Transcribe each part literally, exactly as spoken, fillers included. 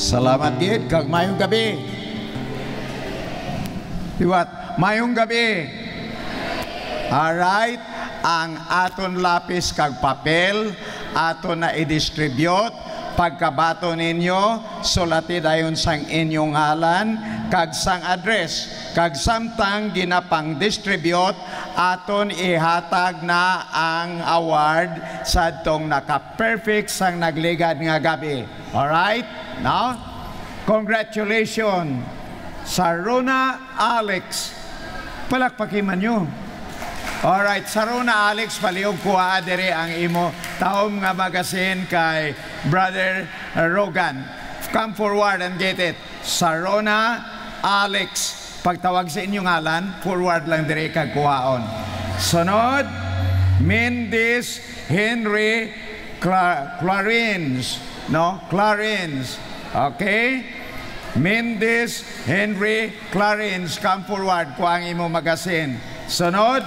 Salamat gid kag mayong gabi. Diwat, mayong gabi. Alright, ang aton lapis kag papel aton na i-distribute. Pagkabato ninyo, sulati dayon sang inyong ngalan kag sang address. Kag samtang ginapang distribute, aton ihatag na ang award sa tong naka-perfect sang nagligad nga gabi. Alright? Now, congratulations Saruna Alex. Palakpakiman nyo. Alright, Saruna Alex, paliog kuha dere ang imo taom nga magasin kay Brother Rogan. Come forward and get it. Saruna Alex. Pagtawag sa inyong ngalan, forward lang dere kag kuhaon. Sunod, Mendes Henry Cla Clarins. No? Clarins. Okay? Mendes Henry Clarins. Come forward, kuha ang imo magasin. Sunod,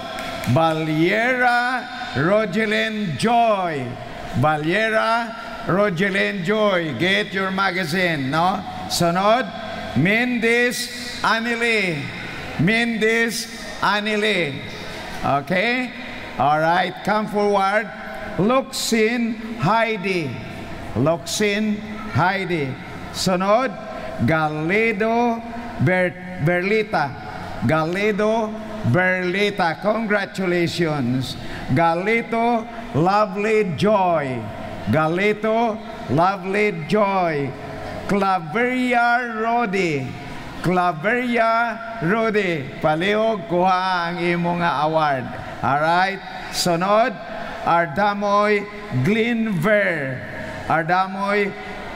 Valiera Rogelyn Joy. Valiera Rogelyn Joy. Get your magazine, no? Sunod, Mendes Anile. Mendes Anile. Okay? Alright, come forward. Luxin Heidi. Luxin Heidi. Sunod, Galedo Ber Berlita. Galedo Berlita. Congratulations. Galito Lovely Joy. Galito Lovely Joy. Claveria Rodi. Claveria Rodi. Palihog kuha ang imo nga award. Alright. Sunod, Ardamoy Glenver. Ardamoy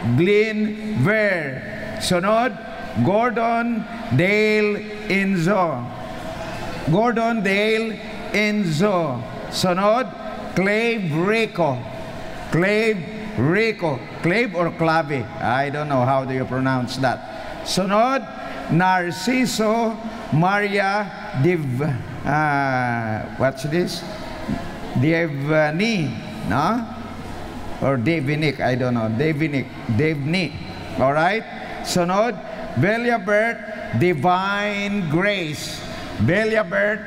Glenver. Sunod, Gordon Dale Enzo. Gordon Dale Enzo. Sunod, Clave Rico. Clave Rico. Clave or Clave? I don't know how do you pronounce that. Sunod, Narciso Maria Div... Uh, what's this? Devani. No? Or Devinic. I don't know. Devinic. Devni. Alright? Sunod, Beliabert Divine Grace. Beliabert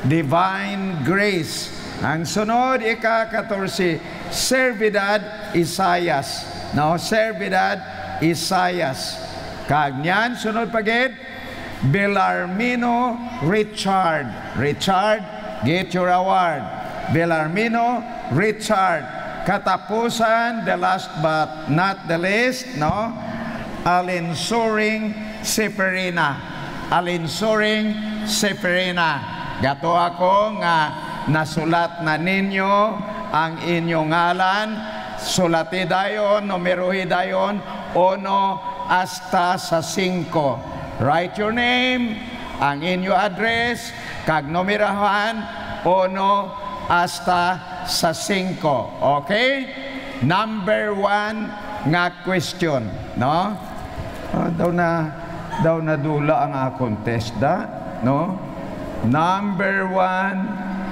Divine Grace. Ang sunod, ika-katorsi, Servidad Isayas. No, Servidad Isayas. Kagyan, sunod pagid, Belarmino Richard. Richard, get your award. Belarmino Richard. Katapusan, the last but not the least, no? Alinsuring Seferina. Alinsuring Seferina. Gato ako nga nasulat na ninyo ang inyong ngalan. Sulati dayon, numerohi dayon, uno hasta sa cinco. Write your name, ang inyo address, kag numerahan, uno hasta sa cinco. Okay? Number one nga question, no? Uh, daw na daw na dula ang akong test da, no? Number one.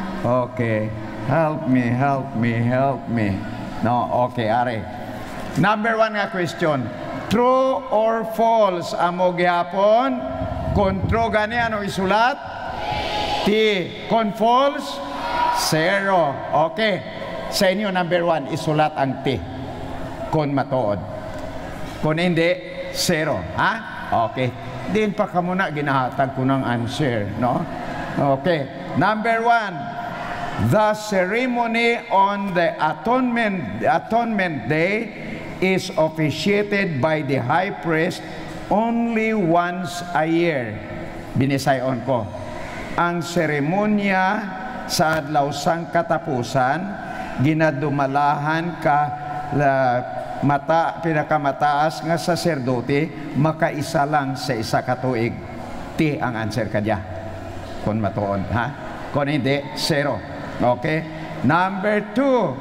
Okay. Help me, help me, help me. No, okay, are. Number one nga question. True or false amo gihapon? Kung true gani ano isulat? T. Kung false? Zero. Okay. Sa inyo number one, isulat ang T. Kung matuod. Kung hindi, zero. Ha? Okay. Din pa ka muna ginahatag ko ng answer, no? Okay. Number one, the ceremony on the atonement, the atonement day is officiated by the high priest only once a year. Binisayon ko. Ang seremonya sa adlaw sang katapusan, ginadumalahan ka la, mata, pinakamataas nga saserdote, makaisa lang sa isa ka tuig. Ti ang answer kadya. Kung matuon, ha? Kung hindi, zero. Okay? Number two,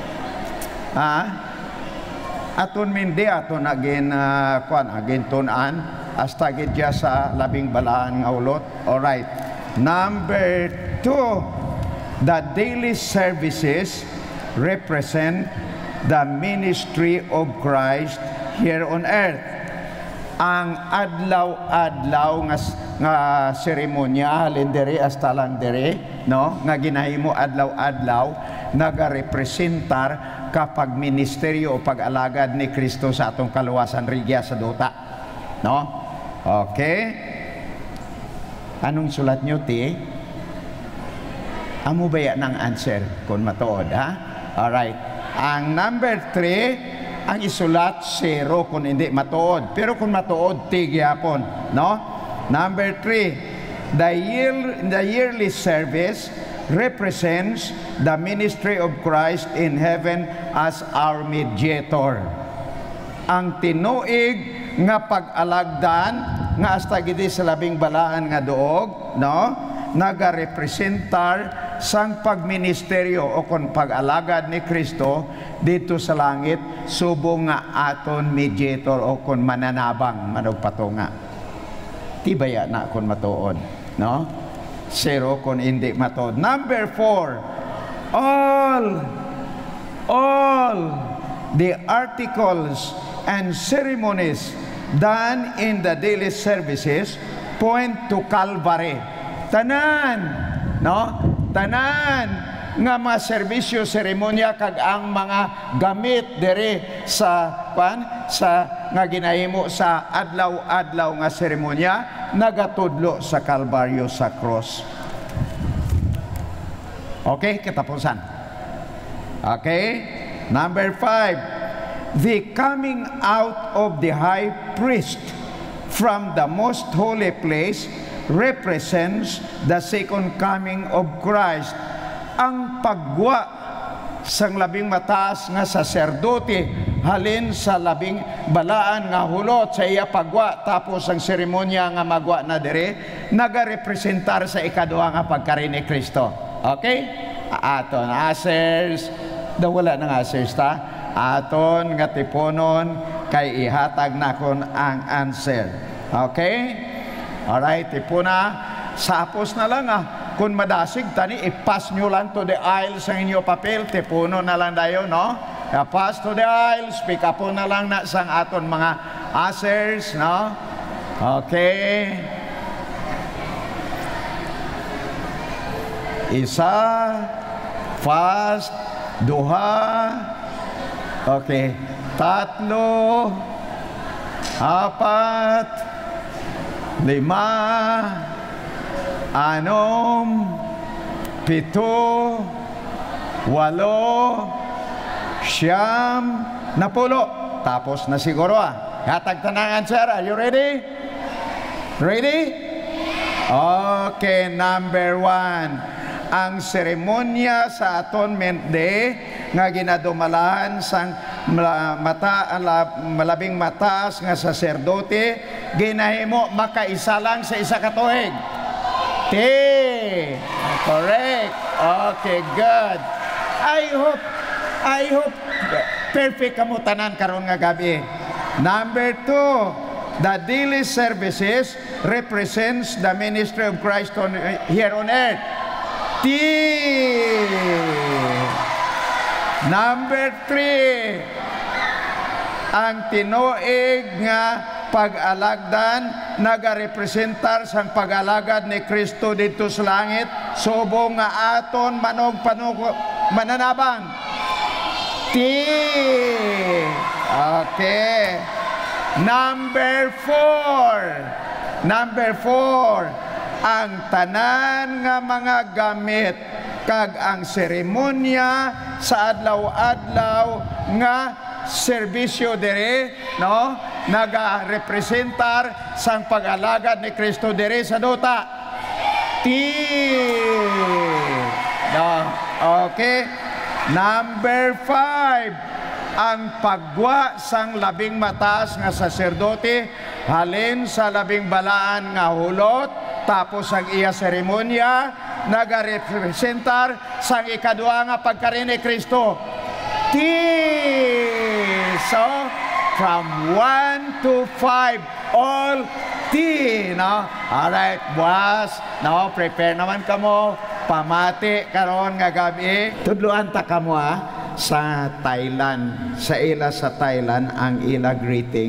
ha? Aton mindi, aton agin, uh, kwan, agin tunan, hasta gidya sa labing balaan nga ulot. Alright. Number two, the daily services represent the ministry of Christ here on earth. ang adlaw-adlaw nga nga seremonya halin diri hasta lang diri, no, nga ginahimo adlaw-adlaw nagarepresentar kapag ministeryo o pag-alagad ni Kristo sa atong kaluwasan rigya sa duta, no? Okay, anong sulat nyo, ti? Amo baya ng answer kung matuod, ha? Alright, ang number three ang isulat zero kung hindi matuod, pero kung matuod ti gyapon, no? Number three, the year the yearly service represents the ministry of Christ in heaven as our mediator. Ang tinuig nga pag-alagdan nga hasta gidi sa labing balaan nga duog, no, nagarepresentar sang pagministeryo o kon pag-alagad ni Kristo dito sa langit subong nga aton mediator o kon mananabang manugpatunga. Tibaya na kon matuod, no? Zero kon hindi matuod. Number four, all all the articles and ceremonies done in the daily services point to Calvary. Tanan, no? Tanan nga mga serbisyo, seremonya kag ang mga gamit diri sa pan sa nga ginahimo sa adlaw-adlaw nga seremonya nagatudlo sa Kalbaryo sa cross. Okay, katapusan. Okay, number five, the coming out of the high priest from the most holy place represents the second coming of Christ. Ang pagwa sang labing mataas nga saserdote halin sa labing balaan nga hulot sa iya pagwa tapos ang seremonya nga magwa na dire nagarepresentar sa ikaduha nga pagkari ni Kristo. Okay? Aton asers, daw wala nang asers ta. Aton nga tiponon kay ihatag na kon ang answer. Okay? Alright, tipuna, sapos na lang ah. Kung madasig, tani, ipas nyo lang to the aisles sa inyo papel, tipuno na lang dayo, no? Pass to the aisles, pick up na lang na sang aton mga answers, no? Okay. Isa, fast, duha, okay, tatlo, apat, lima, anom, pito, walo, siyam, napulo. Tapos na siguro ah. Hatag tanangan, sir. Are you ready? Ready? Okay, number one. Ang seremonya sa Atonement Day nga ginadumalahan sang mata, malabing mataas nga saserdote ginahimo makaisa lang sa isa ka tuig. T. Correct. Okay, good. I hope, I hope perfect kamo tanan karon nga gabi. Number two, the daily services represents the ministry of Christ on, here on earth. T. Number three, ang tinuig nga pag-alagdan nagarepresentar sang pag-alagad ni Kristo dito sa langit subong nga aton manog panog mananabang. T. Okay. Number four. Number four. Ang tanan nga mga gamit kag ang seremonya sa adlaw-adlaw nga serbisyo dire, no, naga-representar sang pag-alagad ni Kristo dire sa duta. T. No. Okay. Number five, ang pagwa sang labing mataas nga saserdote halin sa labing balaan nga hulot tapos ang iya seremonya naga-representar sang ikaduha nga pagkari ni Kristo. T. So, from one to five, all T, no? Alright, buwas, no? Prepare naman kamo, pamati karon nga gabi. Tudluan ta kamo ha, sa Thailand, sa ila sa Thailand, ang ila greeting,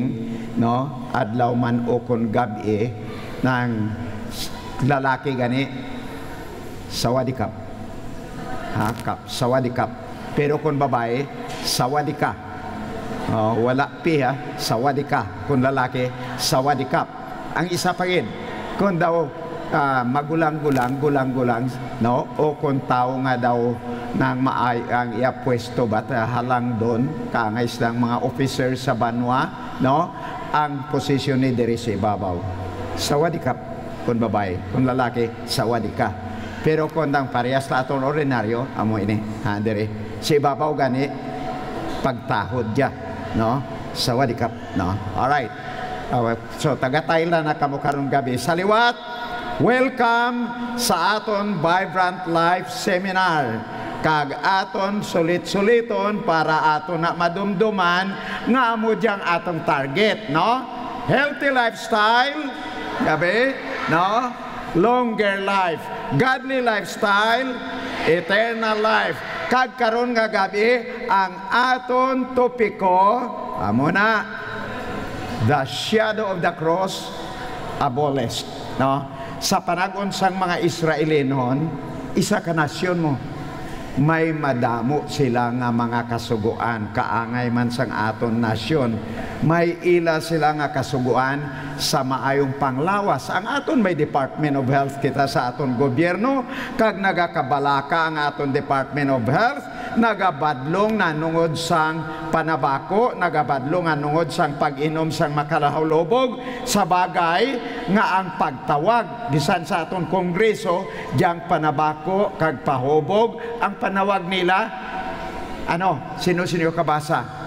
no, adlaw man o kon gabi ng lalaki gani sawadikap, ha, kap, sawadikap. Pero kung babae, sawadika. Uh, wala pi ha, sawadika. Kung lalaki, sawadikap. Ang isa pa rin, kung daw uh, magulang-gulang, gulang-gulang, no? O kung tao nga daw nang maay ang iapwesto ba't uh, halang doon, kaangay lang mga officer sa banwa, no? Ang posisyon ni diri sa ibabaw. Sawadikap, kung babae. Kung lalaki, sawadika. Pero kung nang parehas na atong ordinaryo, amo ini, ha, diri. Si ibabaw gani, pagtahod dya, no? Sawadikap, no? Alright. Uh, so, taga-Thailand na kamo karong gabi. Sa liwat, welcome sa aton Vibrant Life Seminar. Kag aton sulit-suliton para aton na madumduman nga amo diyang atong target, no? Healthy lifestyle, gabi, no? Longer life, godly lifestyle, eternal life. Kag karon nga gabi ang aton topiko amo na the shadow of the cross abolished, no? Sa panahon sang mga Israelinon, isa ka nasyon mo, may madamo sila nga mga kasuguan, kaangay man sang aton nasyon. May ila sila nga kasuguan sa maayong panglawas. Ang aton may Department of Health kita sa aton gobyerno, kag nagakabalaka ang aton Department of Health, nagabadlong na nungod sang panabako, nagabadlong na nungod sang pag-inom sang makalahulobog, sa bagay nga ang pagtawag bisan sa aton kongreso diyang panabako kag pahubog, ang panawag nila ano, sino-sino kabasa?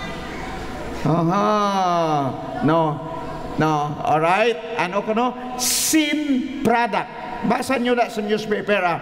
Aha, no, no, alright, ano ko no? Sin product. Basa nyo na sa newspaper, ah.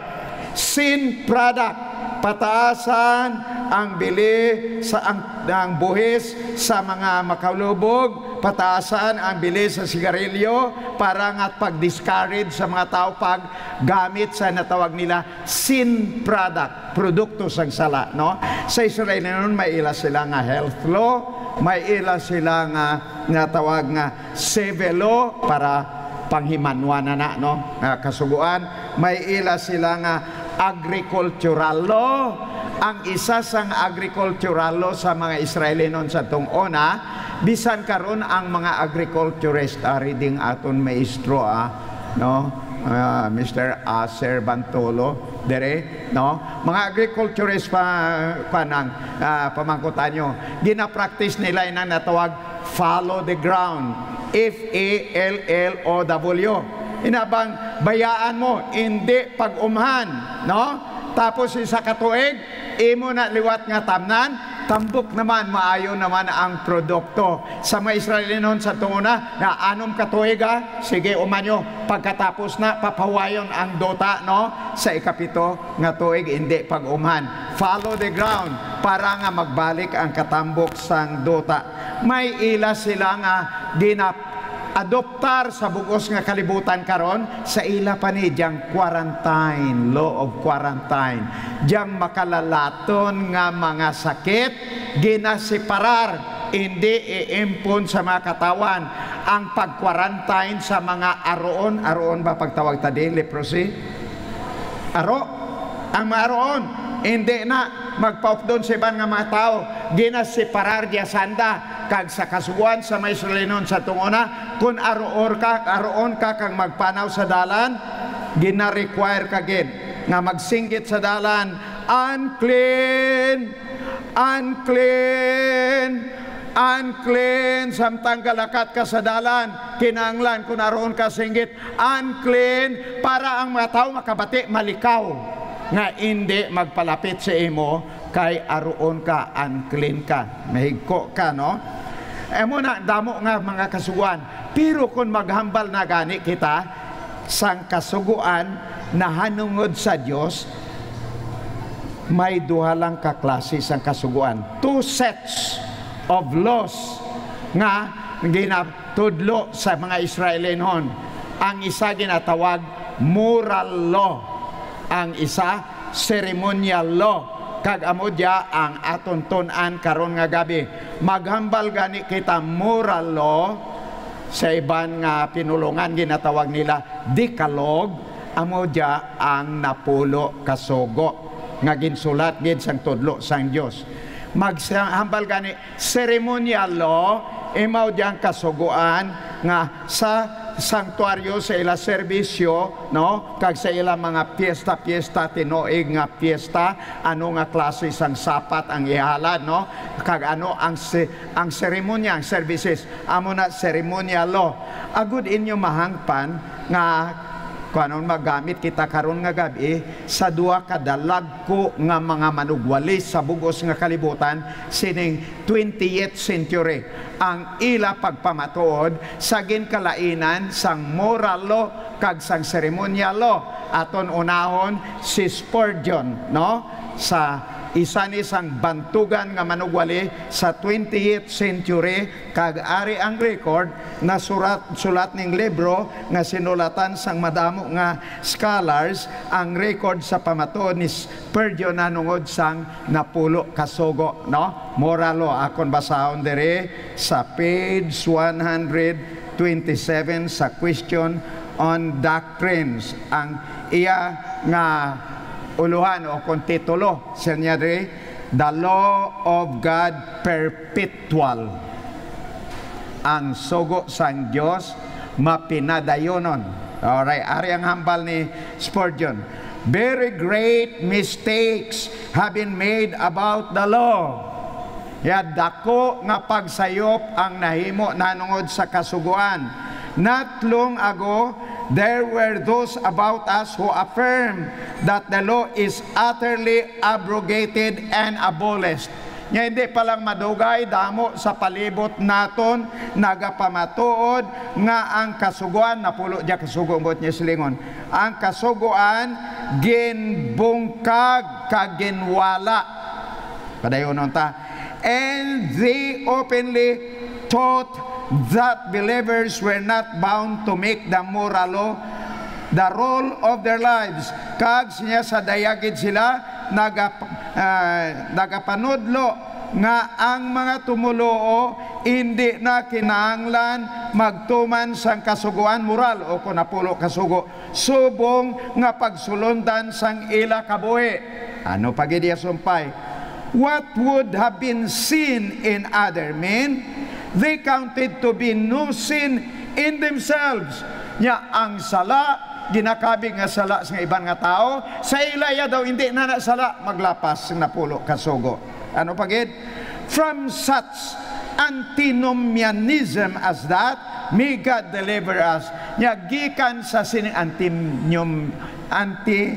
Sin product. Pataasan ang bili sa ang, ang buhis sa mga makalubog, pataasan ang bili sa sigarilyo para nga pag-discourage sa mga tao pag gamit sa natawag nila sin product, produkto sang sala, no? Sa Israel noon may ila sila nga health law, may ila sila nga nga tawag nga civil law para panghimanwa na na, no? Nga kasuguan, may ila sila nga agricultural law. Ang isa sang agricultural law sa mga Israeli noon sa tungona, bisan karon ang mga agriculturist, uh, reading aton maestro, ah, no? Uh, Mister Aser Bantolo, dere, no? Mga agriculturist pa, pa nang uh, pamangkutan nyo, gina-practice nila yung natawag follow the ground, F A L L O W. Inabang bayaan mo, hindi pag-umhan, no? Tapos isa katuig, imo na liwat nga tamnan, tambok naman, maayo naman ang produkto. Sa mga Israeli noon sa tunguna, na anom katuig, ha? Sige, umanyo, pagkatapos na, papawayon ang dota, no? Sa ikapito nga tuig, hindi pag-umhan. Follow the ground, para nga magbalik ang katambok sang dota. May ila sila nga ginap adoptar sa bugos nga kalibutan karon, sa ila pa ni diyang quarantine, law of quarantine, diyang makalalaton nga mga sakit, ginasiparar, hindi iimpon sa mga katawan. Ang pag-quarantine sa mga aroon, aroon ba pagtawag tadi, leprosy? Aro, ang mga aroon, hindi na magpaupdon sa ibang nga mga tao, ginasiparar diya sanda, kag sa kasuguan sa may Israelinon sa tungona, kung aroon ka, aroon ka kang magpanaw sa dalan, gina-require ka gid nga magsinggit sa dalan, unclean, unclean, unclean, samtang galakat ka sa dalan, kinanglan kung aroon ka singgit, unclean, para ang mga tao makabati, malikaw, nga hindi magpalapit sa imo, kay aroon ka, unclean ka, mahigko ka, no? Eh muna, damo nga mga kasuguan. Pero kung maghambal na gani kita, sang kasuguan na hanungod sa Diyos, may duha lang kaklase sang kasuguan. Two sets of laws nga ginatudlo sa mga Israeli noon. Ang isa ginatawag moral law. Ang isa, ceremonial law. kag amo dia ang aton tun-an karon nga gabi. Maghambal gani kita moral law sa iban nga pinulungan ginatawag nila Decalogue, amo dia ang napulo kasugo nga ginsulat gid sang tudlo sang Dios. Maghambal gani ceremonial law, imaw diyang kasuguan nga sa sanktuaryo sa ila serbisyo, no, kag sa ila mga piyesta-piyesta tinuig nga piyesta, ano nga klase sang sapat ang ihalad, no, kag ano ang se, ang seremonya, ang services, amo na ceremonial law. Agud inyo mahangpan nga kanon magamit kita karon nga gabi sa duha ka dalagko nga mga manugwalis sa bugos nga kalibutan sining twentieth century. Ang ila pagpamatuod sa ginkalainan sang moral law kag sang ceremonial law. Aton unahon si Spurgeon, no, sa isa ni sang bantugan nga manugwali sa twentieth century, kag ari ang record na surat sulat ning libro nga sinulatan sang madamo nga scholars, ang record sa pamatuod ni Spurgeon na nungod sang napulo kasugo, no, moral law. Akon basahon diri sa page one twenty-seven sa Question on Doctrines. Ang iya nga uluhan o kung titulo sa niya rin, The Law of God Perpetual. Ang sugo sang Diyos mapinadayonon. Alright, ari ang hambal ni Spurgeon. Very great mistakes have been made about the law. Ya dako nga pagsayop ang nahimo nanungod sa kasuguan. Not long ago, there were those about us who affirmed that the law is utterly abrogated and abolished. Nga hindi palang madugay, damo sa palibot naton, nagapamatuod nga ang kasuguan, napulo diya kasuguan bot niya silingon, ang kasuguan ginbungkag kaginwala. Padayon nun ta. And they openly taught that believers were not bound to make the moral law the role of their lives. Kag siya sa dayagid sila naga, uh, nagapanudlo nga ang mga tumuluo hindi na kinahanglan magtuman sang kasuguan moral o kung napulo kasugo, subong nga pagsulundan sang ila kabuhi. Ano pagidya sumpay? What would have been sin in other men, they counted to be no sin in themselves. Nya ang sala, ginakabig nga sala sa ibang nga tao, sa ilaya daw hindi na nasala, maglapas na pulo kasugo. Ano pagid? From such antinomianism as that, may God deliver us. Nya gikan sa sining antinom, anti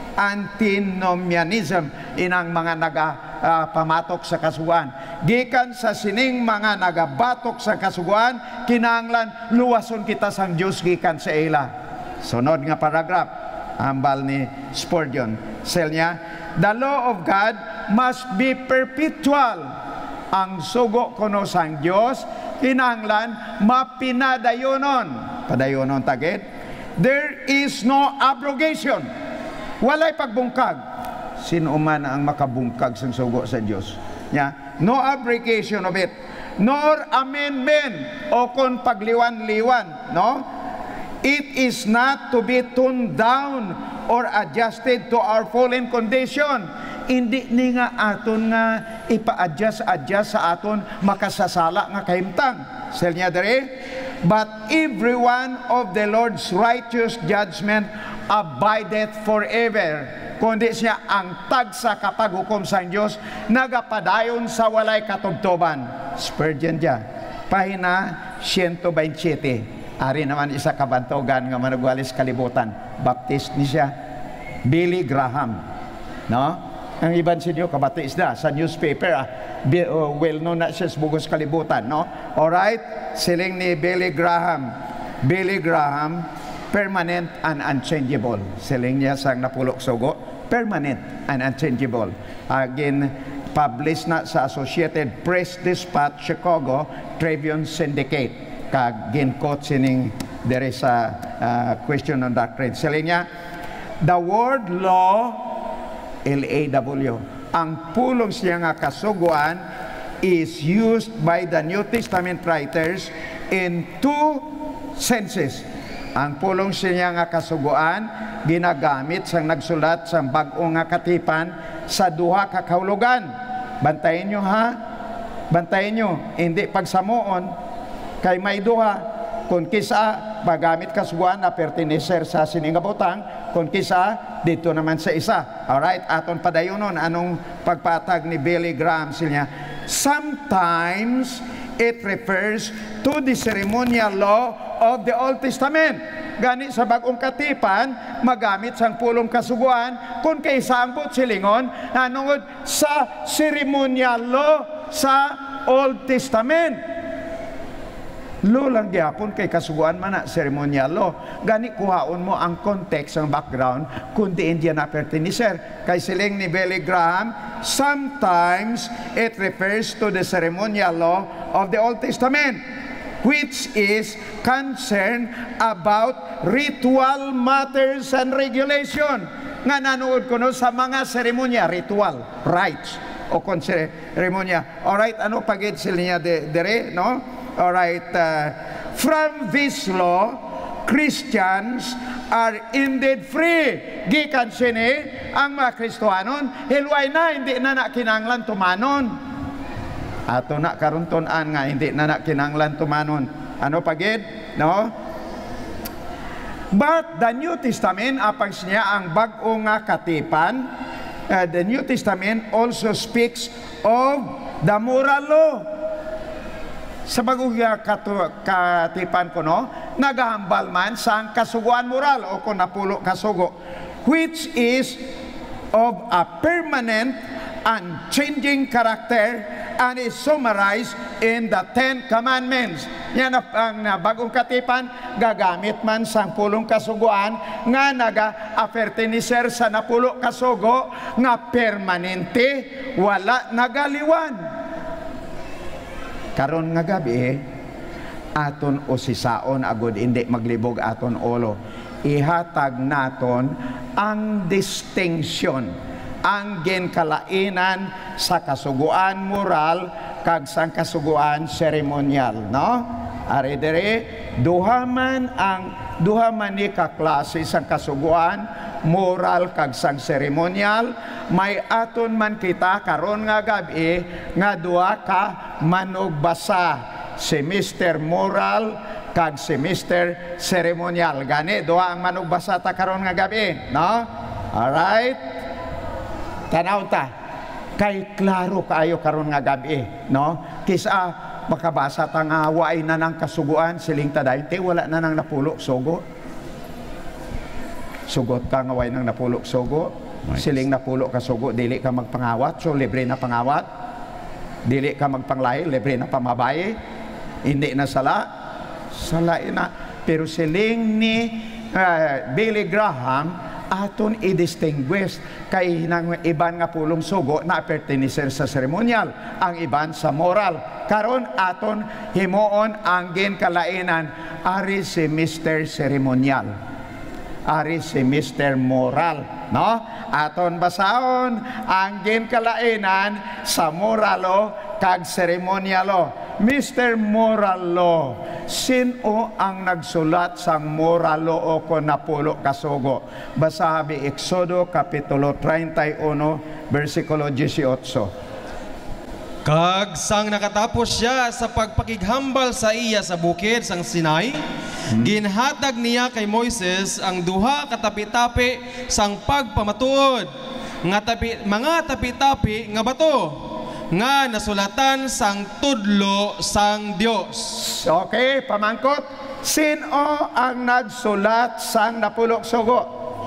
antinomianism, inang mga naga uh, pamatok sa kasuguan. Gikan sa sining mga nagabatok sa kasuguan, kinahanglan luwason kita sang Dios gikan sa ila. Sunod nga paragraph, hambal ni Spurgeon. Sel niya, the law of God must be perpetual. Ang sugo kuno sang Dios, kinahanglan mapinadayonon. Padayonon tagid. There is no abrogation. Walay pagbungkag. Sino man ang makabungkag sa sugo sa Diyos? Yeah? No abrogation of it. Nor amendment o kung pagliwan-liwan. No? It is not to be toned down or adjusted to our fallen condition. Hindi ni nga aton nga ipa-adjust-adjust sa aton makasasala nga kahimtang. Sel niya dere. But every one of the Lord's righteous judgment abideth forever. Kundi siya ang tagsa kapag hukom sa Diyos, nagapadayon sa walay katubtoban. Spurgeon dya, pahina one twenty-seven. Ari naman isa kabantogan nga manugwalis kalibutan. Baptist ni siya, Billy Graham. No? Ang iban sa inyo, kabatis na sa newspaper, ah, Be, uh, well known na siya sa bugos kalibutan. No? Alright, siling ni Billy Graham. Billy Graham, permanent and unchangeable. Siling niya sang napulok sugo, permanent and unchangeable. Again, published na sa Associated Press Dispatch, Chicago, Tribune Syndicate. Kag ginkot sining there is a uh, Question on Doctrine. Siling niya, the word law, L A W, ang pulong siya nga kasuguan is used by the New Testament writers in two senses. Ang pulong siya nga kasuguan ginagamit sang nagsulat sang bag-o nga katipan sa duha ka kahulugan. Bantayin nyo ha, bantayin nyo, hindi pagsamuon kay may duha. Kung kisa magamit kasuguan na pertenecer sa siningabutang, kung kisa dito naman sa isa. Alright, aton padayonon anong pagpatag ni Billy Graham sila. Sometimes it refers to the ceremonial law of the Old Testament. Gani sa bagong katipan, magamit sang pulong kasuguan kung kaysa ang silingon nanungod sa ceremonial law sa Old Testament. Lo lang gyapon kay kasuguan man na ceremonial law. Gani kuhaon mo ang context, ang background, kundi hindi na pertenecer. Kay siling ni Billy Graham, sometimes it refers to the ceremonial law of the Old Testament, which is concerned about ritual matters and regulation. Nga nanood ko no sa mga seremonya, ritual, rites, o kon seremonya. Alright, ano pagid sila niya dere, no? Alright, uh, from this law, Christians are indeed free. Gikan sini, ang mga Kristohanon, hilway na, hindi na nakinanglan tumanon. Ato na karuntunan nga, hindi na nakinanglan tumanon. Ano pagid? No? But the New Testament, apang siya ang bag-o nga katipan, uh, the New Testament also speaks of the moral law. Sa bagong katipan ko, no, nagahambal man sa kasuguan moral o kung napulo kasugo, which is of a permanent and changing character and is summarized in the Ten Commandments. Yan ang bagong katipan, gagamit man sa pulong kasuguan nga naga-apertiniser sa napulo kasugo nga permanente, wala nagaliwan. Karon nga gabi, aton usisaon agud hindi maglibog aton ulo. Ihatag naton ang distinction, ang ginkalainan sa kasuguan moral kag sang kasuguan seremonyal, no? Ari dere duha man ang duha man ni ka klase sang kasuguan moral kag sang seremonyal. May aton man kita karon nga gabi nga duha ka manugbasa, si mister Moral kag si mister Ceremonial. Gani duha ang manugbasa ta karon nga gabi, no? Alright, tanaw ta kay klaro kaayo karon nga gabi, no? Kisa makabasa ta nga waay na nang kasuguan siling taday, te wala na nang napulok sugo. Sugot ka nga waay nang napulok sugo. Siling napulo ka sugo, dili ka magpangawat, so libre na pangawat. Dili ka magpanglahi, libre na pamabaye. Hindi na sala, sala na. Pero siling ni uh, Billy Graham, aton i-distinguish kay nang iban nga pulong sugo na pertenecer sa ceremonial, ang iban sa moral. Karon aton himuon ang ginkalainan, ari si mister Ceremonial, ari si mister Moral, no? Aton basaon ang ginkalainan sa moralo kag seremonyalo. mister Moralo, sino ang nagsulat sang moralo o kon napulo kasugo? Basabi Exodo kapitulo thirty-one versikulo eighteen. Kag sang nakatapos siya sa pagpakighambal sa iya sa bukid sang Sinai, hmm. ginhatag niya kay Moises ang duha katapi-tapi sang pagpamatuod, nga tapi, mga tapi-tapi nga bato, nga nasulatan sang tudlo sang Dios. Okay, pamangkot. Sino ang nagsulat sang napulok sugo?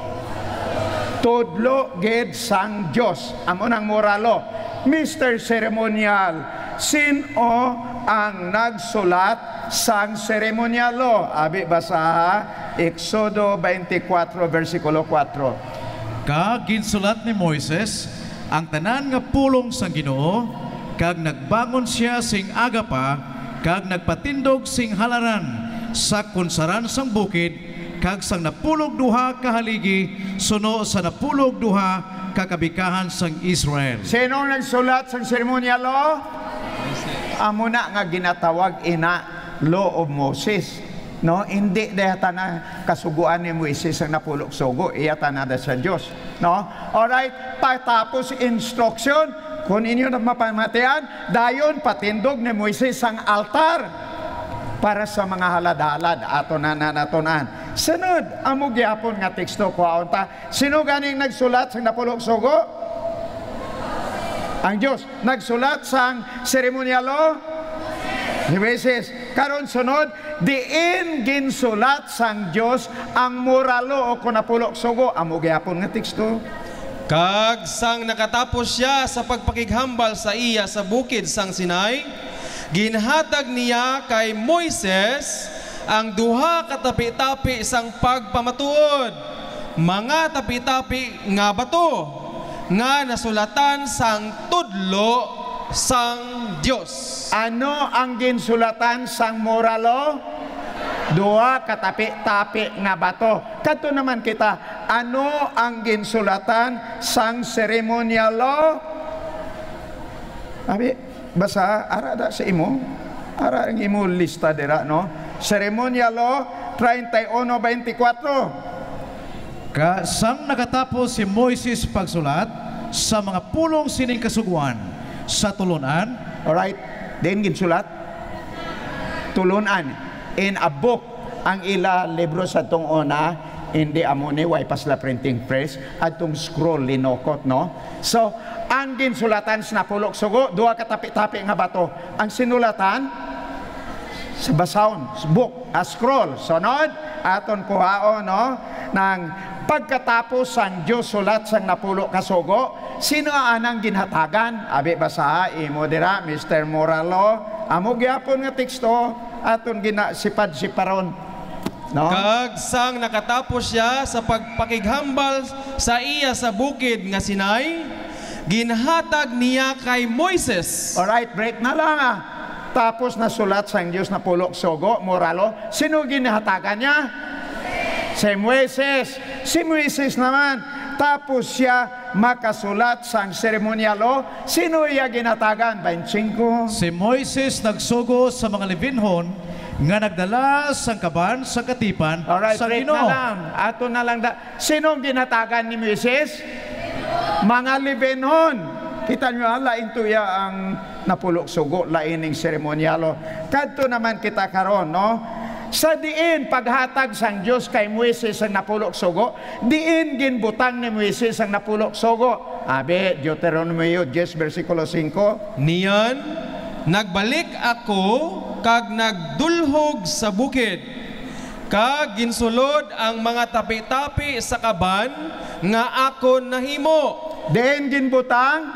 Tudlo gid sang Dios. Amo nang moralo. mister Ceremonial, sino ang nagsulat sang ceremonial law? Abi basaha Exodo twenty-four versikulo four. Kag ginsulat ni Moises ang tanan nga pulong sang Ginoo, kag nagbangon siya sing aga pa, kag nagpatindog sing halaran sa kunsaran sang bukid, kag sang napulog duha kahaligi suno sa napulog duha kakabikahan sang Israel. Sino ang nagsulat sa ceremonial law? Amo na nga ginatawag ina law of Moses. No, hindi dayata na kasuguan ni Moises ang napulok sugo, iyata na da sa Diyos. No? Alright, patapos instruction, kung inyo na mapamatian, dayon patindog ni Moises ang altar para sa mga halad-halad ato na nanatunan. Sunod, amo gyapon nga teksto ko aunta. Sino ganing nagsulat sa napulok sugo? Ang Diyos. Nagsulat sa ceremonial law? Ni Moises. Karon sunod, diin ginsulat sang Diyos ang moralo o kunapulok sugo. Amo gyapon nga teksto. Kag sang nakatapos siya sa pagpakighambal sa iya sa bukid sang Sinai, ginhatag niya kay Moises ang duha ka tapi-tapi sang pagpamatuod, mga tapi-tapi nga bato nga nasulatan sang tudlo sang Diyos. Ano ang ginsulatan sang moralo? Dua katapi-tapi nga bato. Kato naman kita, ano ang ginsulatan sang ceremonial law? Abi, basa, ara da sa imo. Ara ang imo lista dira, no? Ceremonial law, thirty-one twenty-four. Ka sang nakatapos si Moises pagsulat sa mga pulong sining kasuguan sa tulunan. Alright, then ginsulat tulunan in a book ang ila libro sa tong una, hindi amoni way pasla printing press at tong scroll linokot, no? So ang ginsulatan sa napulok sugo, duha ka tapi-tapi nga bato. Ang sinulatan sa basahon, book, a scroll. Sunod aton kuhaon, no, nang pagkatapos ang Diyos sulat sang napulok ka sugo, sino anang ginhatagan? Abi basaha imo dira Mister Moralo, amo gyapon nga teksto aton ginasipad si paron, no? Kag sang nakatapos siya sa pagpakighambal sa iya sa bukid nga Sinai, ginhatag niya kay Moises. Alright, break na lang ah. Tapos na sulat sang Diyos na pulok sugo, Moralo, sino ginhatagan niya? Si Moises. Si Moises naman, tapos siya makasulat sang ceremonial law. Sino iya ginatagan? twenty-five. Si Moises nagsugo sa mga Levinhon nga nagdala sang kaban sa katipan Alright, sa break Ginoo. na lang. Ato na lang da. Sino ginatagan ni Moises? Mga Levinhon. Kita nyo, lain to ya ang napulok sugo, laining ceremonial law. Kadto naman kita karon, no? Sa diin paghatag sang Diyos kay Moises ang napulok sugo, diin ginbutang ni Moises ang napulok sugo. Abe, Deuteronomio ten versikulo five. Niyan, nagbalik ako kag nagdulhog sa bukid, kag ginsulod ang mga tapi-tapi sa kaban nga ako nahimo. Diin ginbutang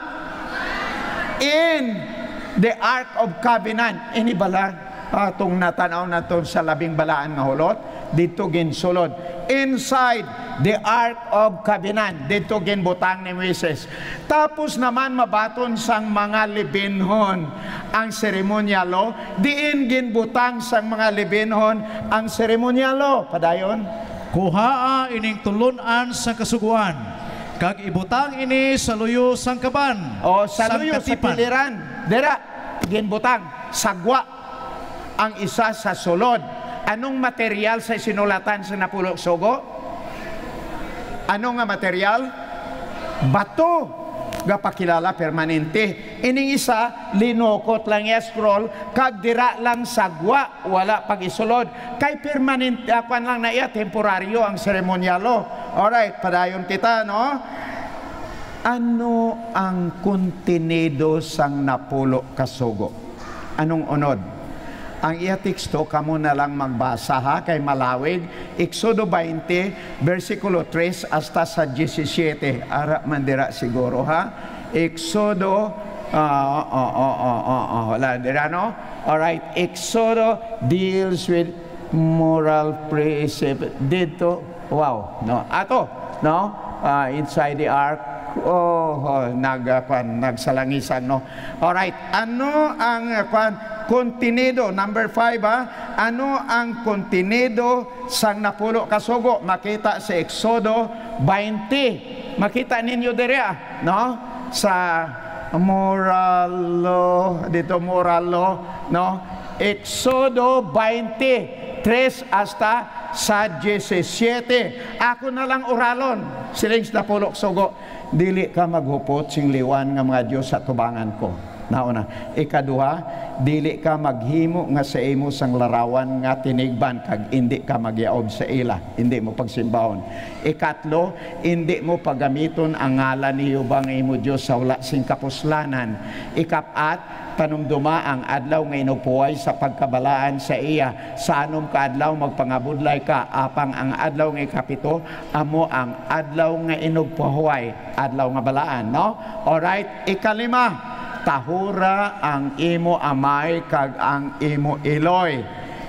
in the Ark of Covenant. Inibala atong natanaw naton sa labing balaan nga hulot, dito ginsulod inside the Ark of Covenant, dito ginbutang ni Moises. Tapos naman mabaton sang mga Levinhon ang ceremonial law, diin ginbutang sang mga Levinhon ang ceremonial law. Padayon, Kuhaa ining tulunan sa kasuguan, kag ibutang ini sa luyo sang kaban o sa sang luyo sa katipan. piliran, dira ginbutang sagwa ang isa sa sulod. Anong material sa sinulatan sa napulok sugo? Ano nga material? Bato. Gapakilala permanente. Ining isa, linokot lang ya scroll, kag dira lang sagwa, wala pag-isulod. Kay permanente, apan lang na iya, temporaryo ang seremonyalo. Alright, padayon kita, no? Ano ang kontenido sang napulok kasugo? Anong unod? Ang iya teksto, kamo na lang magbasa ha, kay malawig. Exodo twenty, versikulo three hasta sa seventeen. Ara mandira siguro ha. Exodo, uh, uh, uh, uh, uh, uh, wala dira no? Alright, Exodo deals with moral precept. Dito, wow, no? Ato, no? Uh, inside the ark, oh, oh nag, uh, kwan, nagsalangisan, no? Alright, ano ang, uh, kwan, kontenido. Number five, ha? Ano ang kontenido sang napulo kasugo? Makita sa Exodo twenty. Makita ninyo diri, ah, no? Sa moral law, dito moral law, no? Exodo twenty, tres hasta sa seventeen. Ako na lang uralon, siling na pulok sugo. Dili ka maghupot sing liwan nga mga Dios sa tubangan ko. Nauna. Ikaduha, dili ka maghimo nga sa imo sang larawan nga tinigban kag hindi ka magyaob sa ila, hindi mo pagsimbahon. Ikatlo, hindi mo pagamiton ang ngalan ni Jehova nga imo Dios sa wala sing kapuslanan. Ikapat, panumduma ang adlaw nga inupuay sa pagkabalaan sa iya. Sa anom ka adlaw magpangabudlay ka, apang ang adlaw nga ikapito amo ang adlaw nga inupuhay, adlaw nga balaan, no? Alright, ikalima, tahura ang imo amay kag ang imo iloy.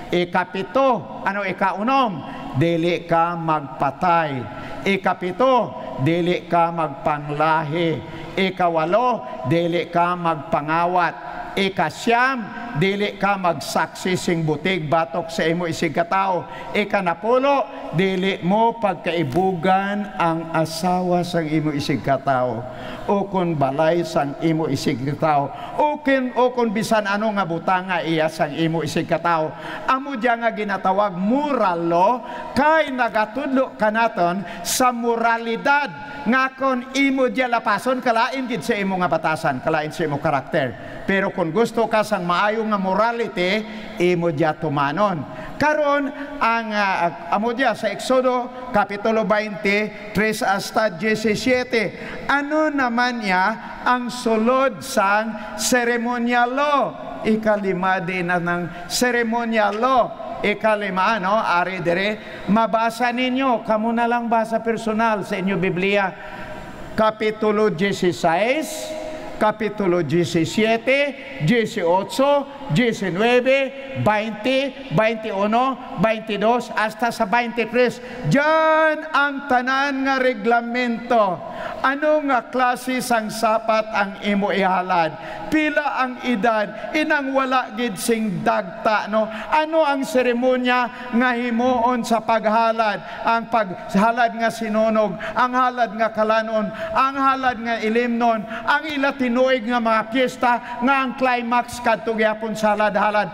Ikapito, ano ikaunom? Dili ka magpatay. Ikapito, dili ka magpanglahi. Ikawalo, dili ka magpangawat. Ikasyam, dili ka magsaksi sing butig batok sa imo isig katao. Ikanapulo, dili mo pagkaibugan ang asawa sang imo isig katao, o kun balay sang imo isig katao, o kun o kun bisan ano nga butanga iya sang imo isig katao. Amo diya nga ginatawag moral law, kay nagatudlo kanaton sa moralidad nga kon imo diya lapason kalain gid sa imo nga batasan, kalain sa imo karakter. Pero kung gusto ka sang maayo nga morality, imo diya tumanon. Karon ang uh, amo diya sa Exodo kapitulo twenty, tres hasta seventeen. Ano naman niya ang sulod sang ceremonial law? Ikalima din na ng ceremonial law. Ikalima, no? Ari dire, mabasa ninyo. Kamu na lang basa personal sa inyo Biblia. Kapitulo sixteen, Kapitulo seventeen, eighteen, nineteen, twenty, twenty-one, twenty-two, hasta sa twenty-three. Diyan ang tanan nga reglamento. Ano nga klase sang sapat ang imo ihalad? Pila ang edad? Inang wala gid sing dagta, no? Ano ang seremonya nga himuon sa paghalad? Ang paghalad nga sinunog, ang halad nga kalanon, ang halad nga ilimnon, ang ila tinuig nga mga piyesta, nga ang climax kadto gyapon sa halad-halad.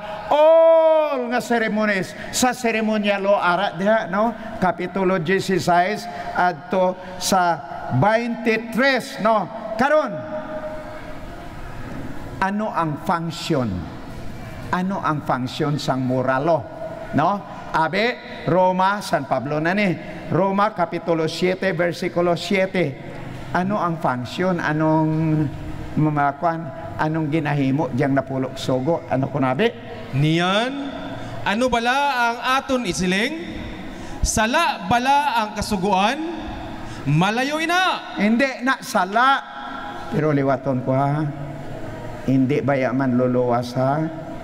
All nga ceremonies sa ceremonial law ara diha, no? Kapitulo sixteen adto sa twenty-three, no? Karon, ano ang function? Ano ang function sang moral law, no? Abe, Roma, San Pablo na ni. Roma kapitulo seven versikulo seven. Ano ang function? Anong mamakwan? Anong ginahimo diyang napulok sugo? Ano kunabi? Niyan, ano bala ang aton isiling? Sala bala ang kasuguan? Malayo ina. Hindi na sala. Pero liwaton ko ha. Hindi ba yaman luluwas ha?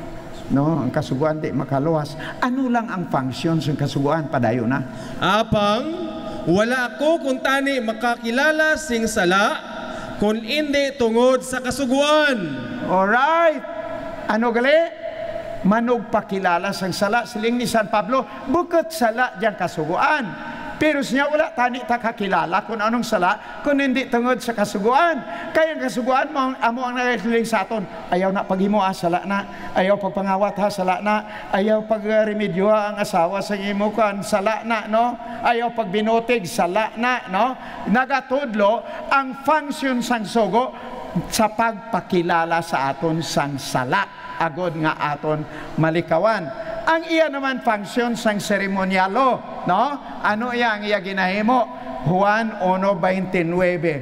No, ang kasuguan di makaluwas. Ano lang ang function sa kasuguan? Padayo na. Apang, wala ako kung tani makakilala sing sala kung hindi tungod sa kasuguan. Alright. Ano gali? Manog pakilala sang sala. Siling ni San Pablo, bukod sala diyang kasuguan. Pero siya wala tani ta kakilala kung anong sala kung hindi tungod sa kasuguan. Kaya ang kasuguan mo, amo ang nagasiling sa aton. Ayaw na paghimo ha, sala na. Ayaw pagpangawat ha, sala na. Ayaw pagremedyo ha ang asawa sa imo kan, sala na, no? Ayaw pagbinutig, sala na, no? Nagatudlo ang function sang sugo sa pagpakilala sa aton sang sala. Agod nga aton malikawan. Ang iya naman function sang ceremonial law, no? Ano iya ang iya ginahimo? Juan one twenty-nine.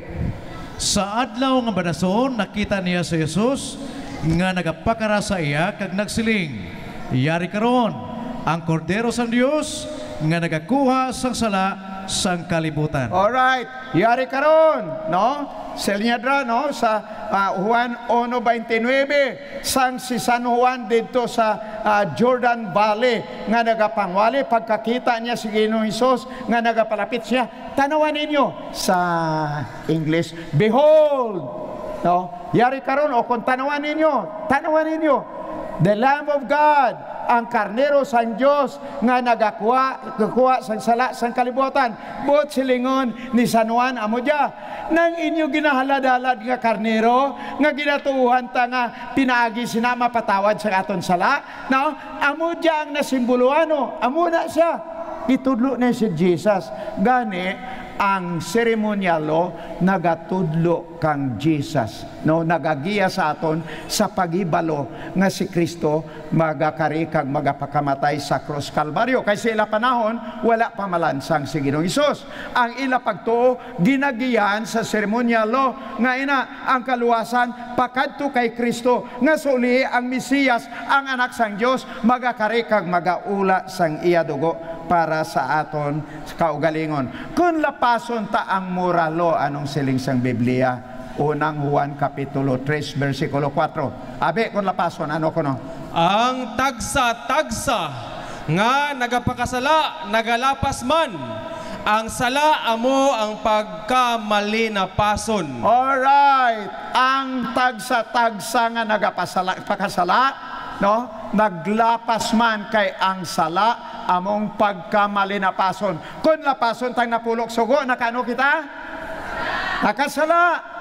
Sa adlaw nga banason, nakita niya sa Jesus nga nagapakara sa iya kag nagsiling, yari karon ang kordero sang Dios nga nagakuha sang sala sang kalibutan. Alright, yari karon, no? Selyadra, no? Sa uh, Juan one twenty-nine, sang si San Juan dito sa uh, Jordan Valley nga nagapangwali, pagkakita niya si Ginoong Hesus nga nagapalapit siya, tanawan ninyo sa English, behold, no? Yari karon o kung tanawan ninyo, tanawan ninyo, The Lamb of God, ang karnero sang Dios nga nagakuha kukuha sang sala sang kalibutan. Bot silingon ni San Juan amo dia, nang inyo ginahalad-halad nga karnero nga ginatuuhan ta nga pinaagi sina mapatawad sa aton sala, no? Amo dia ang nasimboluano, amo na siya. Itudlo na si Jesus. Gani ang seremonyalo nagatudlo kang Jesus, no, nagagiya sa aton sa pagibalo nga si Kristo magakari kag magapakamatay sa cross Kalbaryo. Kay sa ila panahon wala pa malansang si Ginoong Hesus. Ang ila pagtuo ginagiyan sa seremonyalo nga ina ang kaluwasan pakadto kay Kristo nga suli ang Mesiyas, ang anak sang Dios, magakari kag magaula sang iya dugo para sa aton kaugalingon. Kung lapason ta ang moralo, anong siling sang Biblia? Unang Juan Kapitulo tres, versikulo four. Abi, kung lapason, ano kuno? Ang tagsa-tagsa nga nagapakasala, nagalapas man, ang sala amo ang pagkamali na pason. Alright, ang tagsa-tagsa nga nagapakasala, no, naglapas man kay ang sala among pagkamali na pason. Kung lapason tang napulok sugo, nakano kita? Nakasala.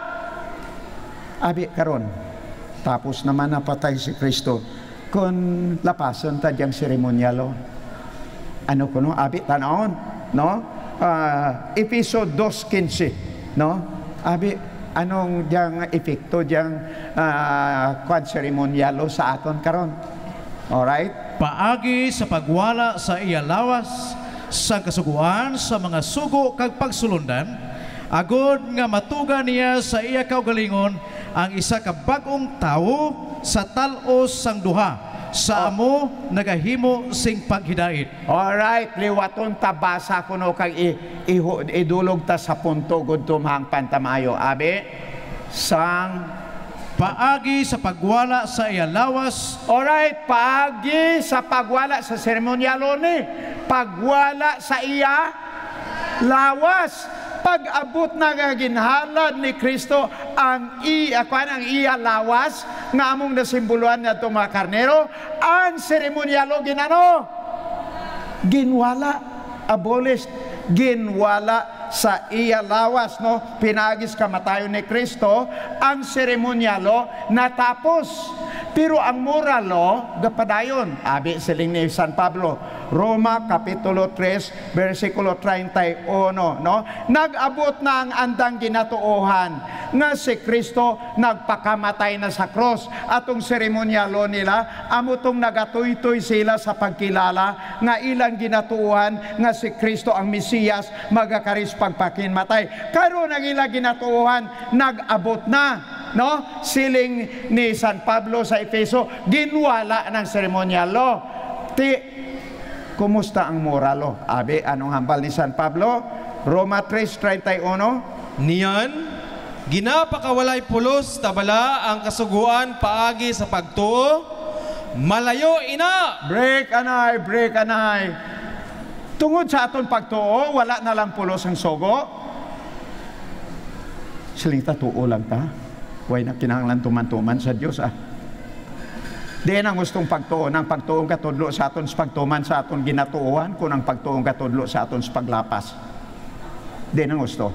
Abi karon, tapos naman napatay si Kristo. Kung lapason ta diyang seremonyalo, ano kuno? Abi tanawon, no? Uh, episode two fifteen, no? Abi, anong diyang epekto diyang uh, kwan seremonyalo sa aton karon? Alright? Paagi sa pagwala sa iya lawas, sa kasuguan sa mga sugo kag pagsulundan, agod nga matuga niya sa iya kaugalingon ang isa ka bag-ong tawo sa talos sang duha, sa amo nagahimo sing paghidait. Alright, liwaton tabasa kuno kag idulog ta sa punto gud tumhang pantamayo. Abi, sang paagi sa pagwala sa iya lawas. Alright, paagi sa pagwala sa seremonyalo ni, pagwala sa iya lawas. Pag-abot na nga ginhalad ni Kristo ang iya kwan ang iya lawas nga among nasimboluhan na itong mga karnero, ang seremonyalo ginano ginwala, abolished, ginwala sa iya lawas, no? Pinagis kamatayon ni Kristo, ang seremonyalo natapos. Pero ang moralo gapadayon. Abi siling ni San Pablo, Roma Kapitulo three, versikulo thirty-one, no? Nag-abot na ang andang ginatuohan nga si Kristo nagpakamatay na sa cross. Atong seremonyalo nila, amutong nagatuytoy sila sa pagkilala nga ilang ginatuohan nga si Kristo ang Mesiyas magakaris pagpakinmatay. Karon ang ilang ginatuohan nag-abot na, no? Siling ni San Pablo sa Efeso, ginwala ng seremonyalo. Ti, kumusta ang moralo? Abi, anong hambal ni San Pablo? Roma three thirty-one. Niyan, ginapakawalay pulos tabala ang kasuguan paagi sa pagtuo, malayo ina. Break anay, break anay. Tungod sa aton pagtuo, wala na lang pulos ang sugo. Siling ta, tuo lang ta. Huwag na kinahanglan tuman-tuman sa Diyos, ah. Di na gustong pagtuon ang pagtuong katudlo sa aton sa pagtuman sa aton ginatuuhan kung ang pagtuong katudlo sa aton sa paglapas. Di na gusto.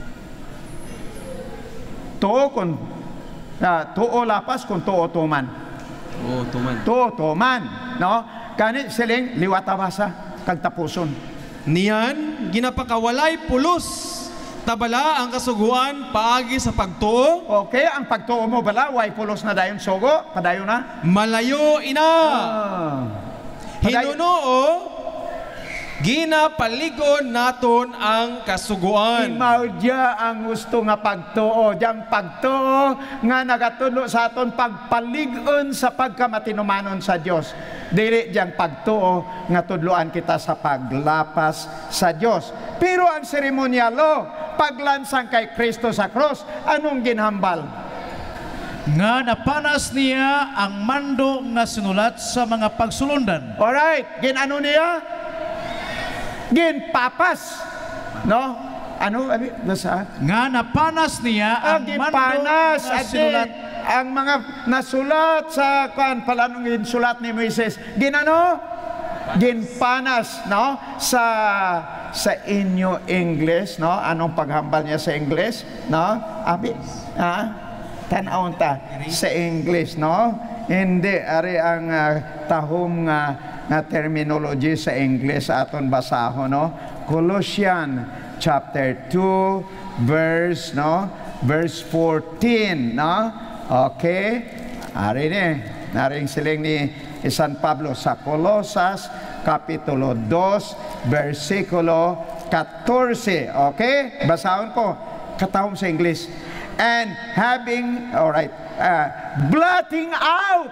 Tuo kung uh, tuo lapas kung tuo tuman. Oh, tuman. Tuo tuman, no? Kani siling liwatabasa kag tapuson. Niyan, ginapakawalay pulos tabala ang kasuguan paagi sa pagtuo. Okay, ang pagtuo mo bala, way pulos na dayon sugo, padayon na. Malayo ina. Ah. Hinunoo, ginapaligon naton ang kasuguan. Imaudya ang gusto nga pagtuo. Diyang pagtuo nga nagatudlo sa aton pagpaligon sa pagkamatinumanon sa Dios. Dili diyang pagtuo nga tudloan kita sa paglapas sa Dios. Pero ang seremonyalo, paglansang kay Kristo sa cross, anong ginhambal? Nga napanas niya ang mando nga sinulat sa mga pagsulundan. Alright, ginano niya? Ginpapas, no? Ano abi basa? Nga napanas niya ang Ang mando gipanas nga ati sinulat. ang mga nasulat sa kan palanong ginsulat ni Moises. Ginano? Ginpanas, no? Sa sa inyo English, no? Anong paghambal niya sa English, no? Abi, ha? Tan-awon ta sa English, no? Hindi ari ang uh, tahom nga nga terminology sa English aton basahon, no? Colossians chapter two verse, no? Verse fourteen, no? Okay? Ari ni, naring siling ni San Pablo sa Colosas kapitulo two versikulo fourteen. Okay? Basahon ko katahom sa English. And having, all right, uh, blotting out,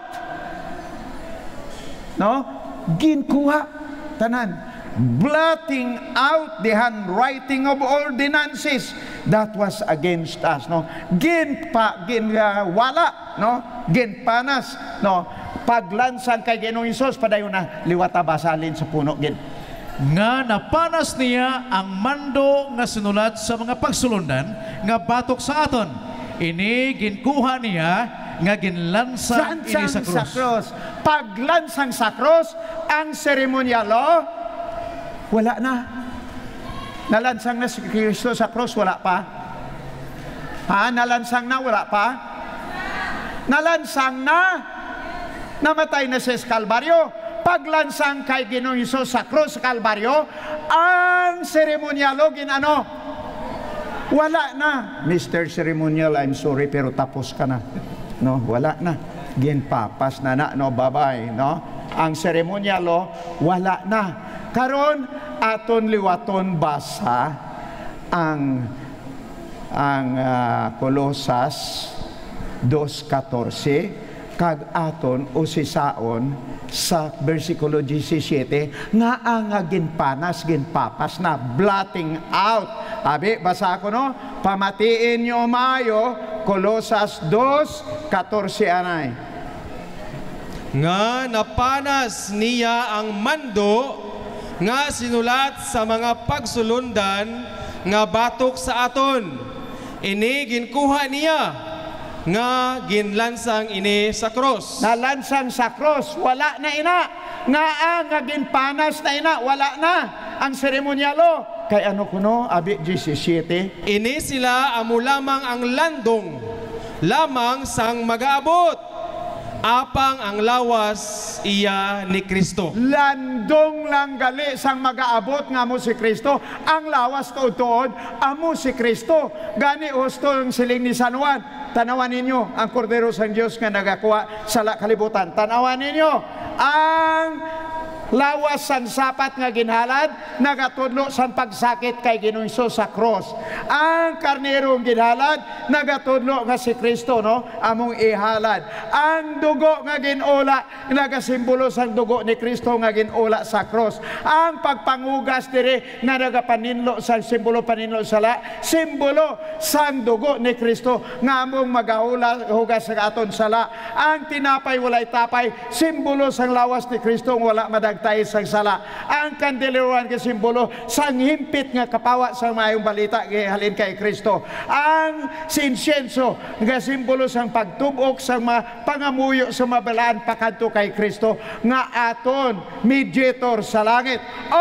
no? Ginkuha tanan, blotting out the handwriting of ordinances that was against us, no? Ginpa, ginwala, no? Ginpanas, no? Paglansan kay Ginoong Hesus padayon na liwata basalin sa puno gin. Nga napanas niya ang mando nga sinulat sa mga pagsulundan nga batok sa aton. Ini ginkuha niya nga ginlansang ini sa krus. Sa krus. Paglansang sa krus, ang seremonyalo wala na. Nalansang na si Kristo sa krus, wala pa. Ha? Nalansang na, wala pa. Nalansang na. Namatay na sa Kalbaryo. Paglansang kay Ginoong Hesus sa krus sa Kalbaryo, ang seremonyalo ginano, wala na. Mister Ceremonial, I'm sorry, pero tapos ka na. No, wala na. Ginpapas na na, no, bye-bye, no? Ang seremonyalo, wala na. Karon aton liwaton basa ang ang uh, Colosas two fourteen kag aton usisaon sa versikulo seventeen nga ang ginpanas ginpapas na blotting out. Abi basa ko, no? Pamatiin nyo mayo Colosas two fourteen anay. Nga napanas niya ang mando nga sinulat sa mga pagsulundan nga batok sa aton. Ini ginkuha niya nga ginlansang ini sa cross. Nalansang sa cross, wala na ina. Nga ang nga ginpanas na ina, wala na. Ang seremonyalo, kay ano kuno, abi seventeen. Ini sila amo lamang ang landong, lamang sang mag-aabot. Apang ang lawas iya ni Kristo. Landong lang gali sang mag-aabot nga mo si Kristo. Ang lawas tuod-tuod, amo si Kristo. Gani husto ang siling ni San Juan. Tanawan ninyo ang kordero sang Diyos nga nagakuha sa kalibutan. Tanawan ninyo ang lawas sang sapat nga ginhalad nagatudlo sang pagsakit kay Ginoong Hesus sa cross. Ang karnerong ginhalad nagatudlo nga si Kristo, no, among ihalad. Ang dugo nga ginula nagasimbolo sang dugo ni Kristo nga ginula sa cross. Ang pagpangugas diri nga nagapaninlo sang simbolo paninlo sala, simbolo sang dugo ni Kristo nga among magahula hugas sa aton sala. Ang tinapay walay tapay, simbolo sang lawas ni Kristo wala madag tayo sang sala. Ang kandiliruan ka simbolo sang himpit nga kapawa sa mayong balita gihalin kay Kristo. Ang sinsienso nga simbolo sang pagtubok sang mga pangamuyo sa mabalaan pakadto kay Kristo nga aton mediator sa langit.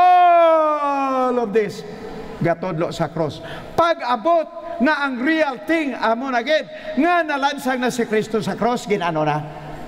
All of this gatodlo sa cross. Pag-abot na ang real thing amo na gid nga nalansang na si Kristo sa cross, ginano na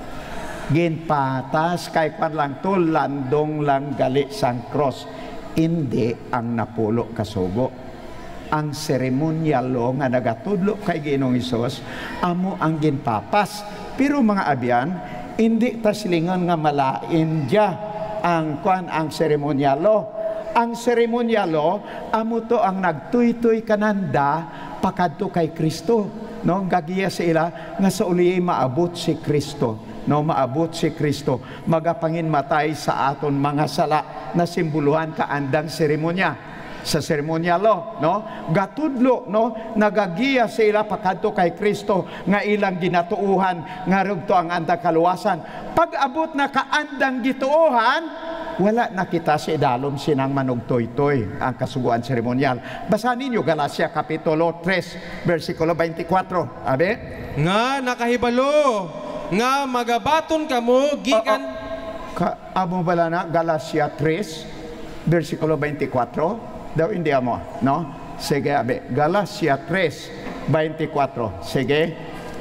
ginpatas kay kwan lang to, landong lang gali sang cross. Hindi ang napulo kasugo. Ang seremonyalo nga nagatudlo kay Ginoong Hesus amo ang ginpapas. Pero mga abyan, hindi taslingon nga malain dia ang kwan ang seremonyalo. Ang seremonyalo amo to ang nagtuytoy kananda pakadto kay Kristo, no? Gagiya sa ila nga sa uli maabot si Kristo. No, maabot si Kristo, magapangin matay sa aton mga sala na simboluhan kaandang seremonya sa seremonyalo, no? Gatudlo, no, nagagiya sa ila pakadto kay Kristo nga ilang ginatuuhan nga rugto ang andang kaluwasan. Pag abot na kaandang gituuhan, wala nakita sa idalom sinang manugtoy-toy ang kasuguan seremonyal. Basahin ninyo Galacia Kapitulo three, versikulo twenty-four. Abe? Nga nakahibalo, nga magabaton kamo gikan. Oh, oh. Ka, amo bala na Galacia three, versikulo twenty-four. Daw hindi mo, no? Sige, abe. Galacia three, twenty-four. Sige.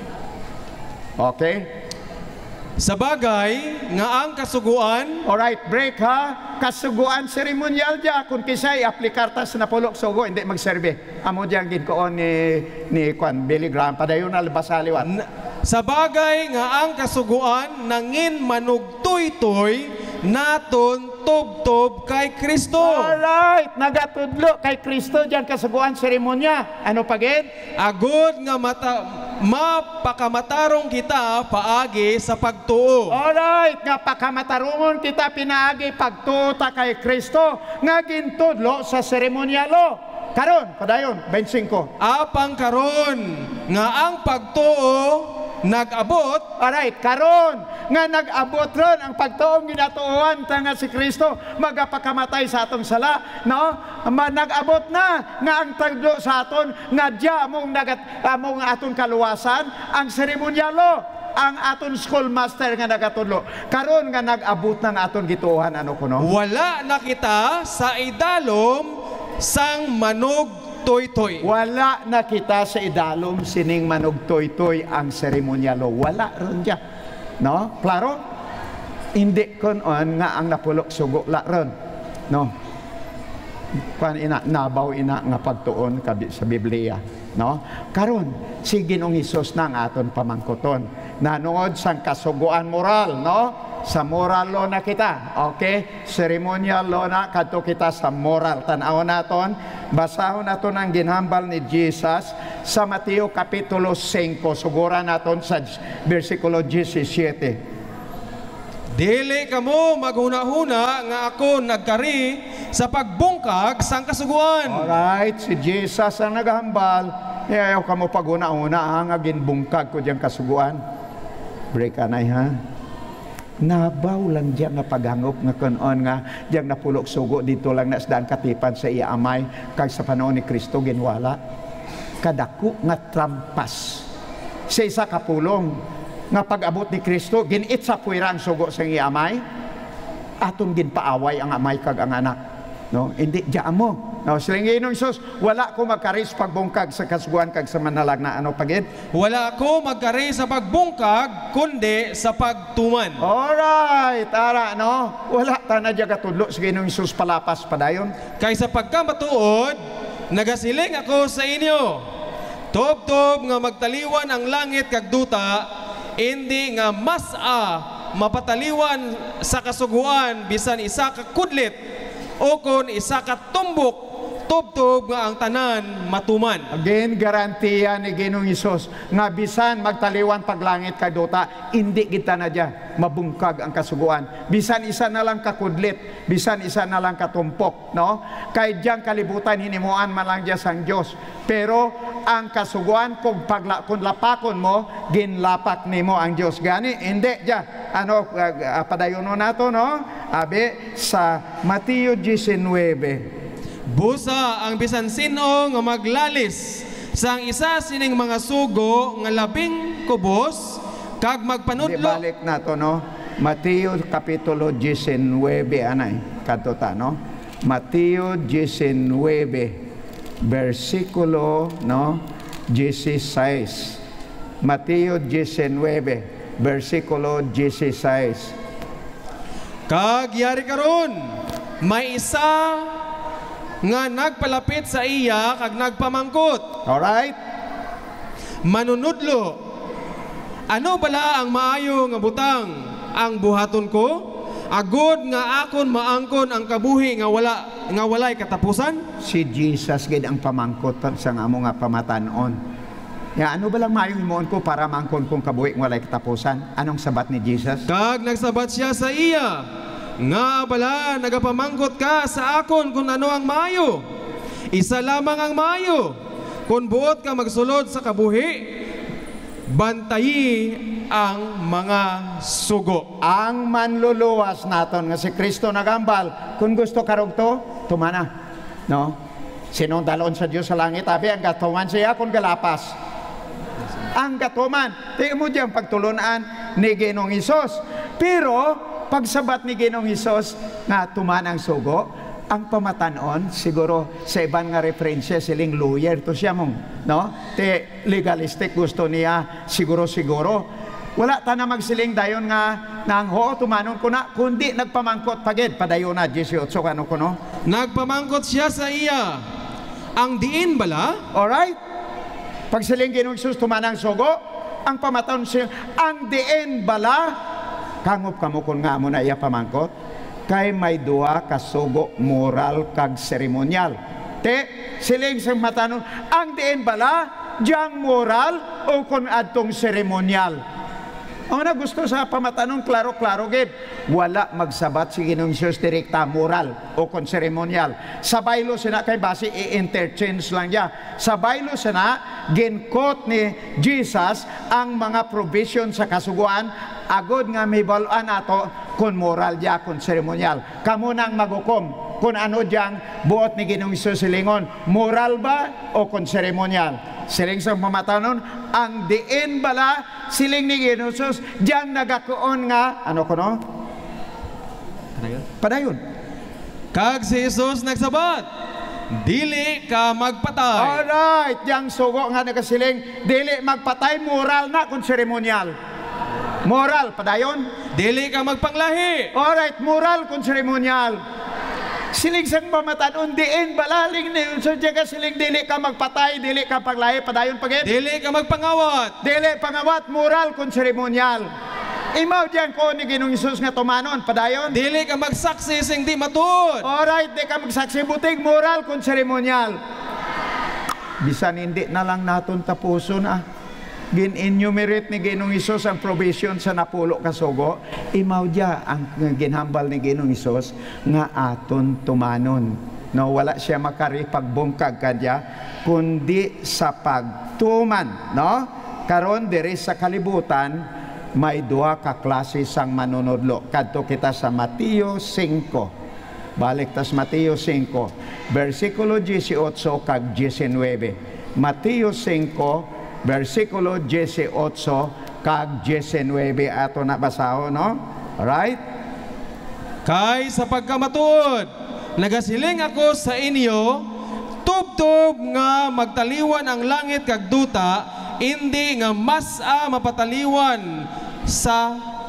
Okay? Sa bagay nga ang kasuguan, alright, break ha. Kasuguan seremonyal dya. Kung kisay, aplikarta sa napulok sugo, hindi magserbe. Amo dyan ginkoon ni, ni Kwan, Billy Graham. Padayon na albasaliwat. Sa bagay nga ang kasuguan, nangin manugtoy-toy, naton tob-tob kay Kristo. Alright, nagatudlo kay Kristo dyan kasuguan seremonya. Ano pagin? Agod nga mata, mapakamatarong kita paagi sa pagtuo. Alright, nga pakamatarungon kita pinaagi pagtuta kay Kristo nga gintudlo sa seremonyalo. Karon, padayon, twenty-five. Apang karon nga ang pagtuo nag-abot. Alright, karon nga nag-abot ron ang pagtuong ginatuuan tanga si Kristo magapakamatay sa atong sala, no? Ma, nag-abot na nga ang tagdo sa aton nga diya among nagat among aton kaluwasan ang seremonyalo, ang aton schoolmaster nga nagatudlo. Karon nga nag-abot ng aton gituuhan, ano kuno? Wala na kita sa idalom sang manog toy-toy. Wala na kita sa idalom sining manugtoy-toy ang seremonyalo. Wala ron dyan. No? Klaro? Hindi kon on nga ang napulok sugo la ron. No? Kuan ina, nabaw ina nga pagtuon sa Biblia. No? Karon, si Ginoong Hesus na ang aton pamangkoton. Nanood sang kasuguan moral, no? Sa moral law na kita. Okay? Ceremonial law na, kadto kita sa moral. Tanaw naton, basahon naton ang ginhambal ni Jesus sa Mateo Kapitulo five. Sugura naton sa versikulo seventeen. Dili kamo maghuna-huna nga ako nagkari sa pagbungkag sang kasuguan. Alright, si Jesus ang naghambal. Ayaw kamo paghuna-huna ang ginbungkag ko diyang kasuguan. Break anay ha. Nabaw lang diyan nga paghangop nga kunon nga diyang napulok sugo dito lang na sdaan katipan sa iya amay kag sa panahon ni Kristo ginwala. Kadako nga trampas sa isa kapulong nga pag-abot ni Kristo ginit sa puwira ang sugo sa iya amay, aton ginpaaway ang amay kag ang anak, no? Hindi diya mo. No, siling Ginoong Hesus, wala ko magkaris pagbungkag sa kasuguan kag sa manalag na ano pagid? Wala ko magkari sa pagbungkag kundi sa pagtuman. Alright, ara no. Wala ta na diya katudlo sa Ginoong Hesus palapas padayon. Kay sa pagkamatuod, nagasiling ako sa inyo. Tob-tob nga magtaliwan ang langit kag duta, hindi nga mas a mapataliwan sa kasuguan bisan isa ka kudlit o kon isa ka tumbok, tub-tub nga ang tanan matuman. Again, garantiya ni Ginoong Hesus nga bisan magtaliwan paglangit kay duta, hindi kita na diya mabungkag ang kasuguan. Bisan isa na lang kakudlit, bisan isa na lang katumpok, no? Kay diyang kalibutan hinimuan man lang diya sang Dios. Pero ang kasuguan kung pagla kung lapakon mo, ginlapak nimo ang Dios. Gani hindi diya. Ano uh, padayon nato, no? Abi sa Mateo nineteen. Busa ang bisan sino nga maglalis sang isa sining mga sugo nga labing kubos kag magpanudlo. Balik na to, no? Mateo Kapitulo nineteen anay kadto ta, no? Mateo nineteen versikulo, no? sixteen. Mateo nineteen versikulo sixteen. Kag yari karon may isa nga nagpalapit sa iya kag nagpamangkot. Alright? Manunudlo, ano bala ang maayo nga butang ang buhaton ko? Agod nga akon maangkon ang kabuhi nga wala nga walay katapusan? Si Jesus gid ang pamangkot sa amo nga pamatanon. Ya, ano ba lang maayong himuon ko para maangkon kong kabuhi nga walay katapusan? Anong sabat ni Jesus? Kag nagsabat siya sa iya, nga bala nagapamangkot ka sa akon kung ano ang maayo. Isa lamang ang maayo. Kung buot ka magsulod sa kabuhi, bantayi ang mga sugo. Ang manluluwas naton nga si Kristo nagambal, kung gusto karog to, tumana. No? Sinong dalon sa Dios sa langit, abi ang gatuman siya kung galapas. Ang gatuman, di mo diyang pagtulunan ni Ginoong Hesus. Pero, pagsabat ni Ginoong Hesus nga tuman ang sugo, ang pamatanon, siguro sa ibang nga referensya, siling lawyer to siya mong, no? Te legalistic gusto niya, siguro-siguro. Wala ta na magsiling dayon nga nang ho, tumanon ko na, kundi nagpamangkot pagid, padayon na, eighteen, ano ko no? Nagpamangkot siya sa iya. Ang diin bala? Alright? Pag siling Ginoong Hesus tumanang sugo, ang pamatanon siya, ang diin bala, kangop kamo kun nga mo na iya pamangkot, kay may duha ka sugo moral kag seremonyal. Te, siling sa matanon, ang diin bala, diyang moral o kun adtong seremonyal. Ang na gusto sa pamatanon, klaro-klaro gid. Wala magsabat si Ginoong Hesus direkta moral o kon seremonyal. Sa baylo sina kay base i-interchange lang niya. Sa baylo sina ginkot ni Jesus ang mga provision sa kasuguan agod nga may baluan ato kon moral dia kon seremonyal. Kamo nang magukom kung ano diyang buot ni Ginoong Hesus silingon, moral ba o kon seremonyal? Siling sa pamatanon, ang diin bala siling ni Ginoong Hesus diyang nagakuon nga ano ko no? Padayon. Padayon. Kag si Jesus nagsabat, dili ka magpatay. Alright, diyang sugo nga nagasiling, dili magpatay, moral na kung seremonyal. Moral, padayon. Dili ka magpanglahi. Alright, moral kung seremonyal. Siling sang pamatanon, diin balaling ni so diya siling dili ka magpatay, dili ka paglahi, padayon pagit. Dili ka magpangawat. Dili pangawat, moral kung seremonyal. Imaw diyan ko ni Ginoong Hesus nga tumanon, padayon. Dili ka magsaksi sing di matud. Alright, di ka magsaksi buting, moral kung seremonyal. Bisan hindi na lang naton tapuson ah. Gin-enumerate ni Ginoong Hesus ang provision sa napulo kasugo. Imaw diya ang ginhambal ni Ginoong Hesus nga aton tumanon. No, wala siya makari pagbungkag kadya kundi sa pagtuman, no? Karon diri sa kalibutan may duha ka klase sang manunodlo. Kadto kita sa Mateo five. Balik tas Mateo five, versikulo eighteen kag nineteen. Mateo five versikulo eighteen kag nineteen ato na basaho, no? Alright? Kay sa pagkamatuod, nagasiling ako sa inyo, tubtob nga magtaliwan ang langit kag duta, hindi nga mas a mapataliwan sa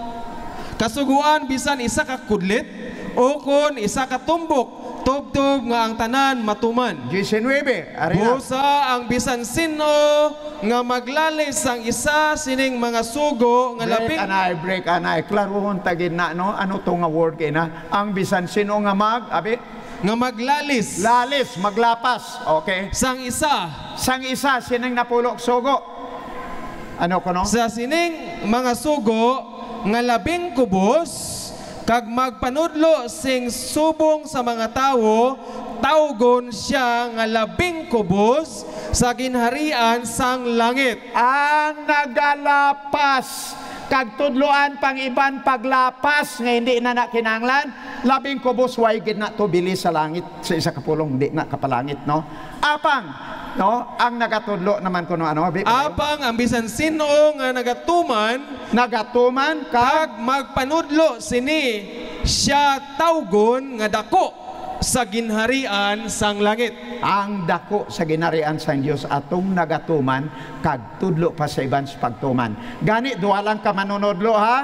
kasuguan bisan isa ka kudlit o kon isa ka tumbok, tubtob nga ang tanan matuman. nineteen, ari na. Busa ang bisan sino nga maglalis ang isa sining mga sugo nga Break labing anay, break anay. Klaruhon tagin na, no? Ano to nga word kay na? Ang bisan sino nga mag, abi? nga maglalis Lalis, maglapas. Okay. sang isa Sang isa, sinang napulok sugo. Ano ko, no? sa sining mga sugo nga labing kubos kag magpanudlo sing subong sa mga tawo, tawgon siya nga labing kubos sa ginharian sang langit. Ang nagalapas kag tudloan pang iban paglapas nga hindi na nakinanglan, labing kubos way gid na to bili sa langit sa isa ka pulong di na kapalangit, no? Apang, no? Ang nagatudlo naman kuno ano, abi? Apang ang bisan sino nga nagatuman Nagatuman kag kag magpanudlo sini, siya tawgon nga dako sa ginharian sang langit. ang dako sa ginarian sa Dios atong nagatuman kag tudlo pa sa iban sa pagtuman. Gani duha lang ka manunodlo ha.